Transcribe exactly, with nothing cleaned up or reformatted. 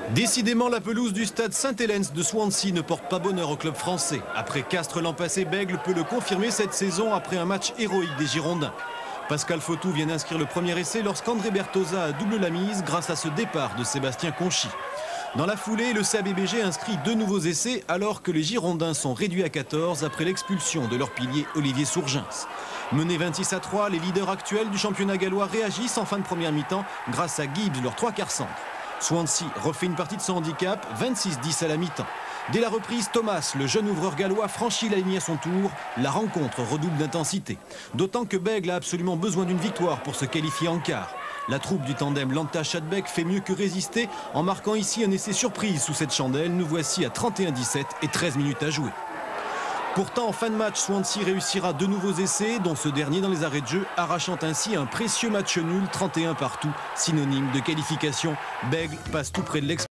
Décidément, la pelouse du stade Saint-Helens de Swansea ne porte pas bonheur au club français. Après Castres l'an passé, Bègles peut le confirmer cette saison après un match héroïque des Girondins. Pascal Fautou vient d'inscrire le premier essai lorsqu'André Bertosa a double la mise grâce à ce départ de Sébastien Conchy. Dans la foulée, le C A B B G inscrit deux nouveaux essais alors que les Girondins sont réduits à quatorze après l'expulsion de leur pilier Olivier Sourgins. Menés vingt-six à trois, les leaders actuels du championnat gallois réagissent en fin de première mi-temps grâce à Gibbs, leur trois quarts centre. Swansea refait une partie de son handicap, vingt-six dix à la mi-temps. Dès la reprise, Thomas, le jeune ouvreur gallois, franchit la ligne à son tour. La rencontre redouble d'intensité. D'autant que Bègles a absolument besoin d'une victoire pour se qualifier en quart. La troupe du tandem Lanta-Chadbeck fait mieux que résister en marquant ici un essai surprise sous cette chandelle. Nous voici à trente et un dix-sept et treize minutes à jouer. Pourtant, en fin de match, Swansea réussira deux nouveaux essais, dont ce dernier dans les arrêts de jeu, arrachant ainsi un précieux match nul, trente et un partout, synonyme de qualification. Bègles passe tout près de l'exploit.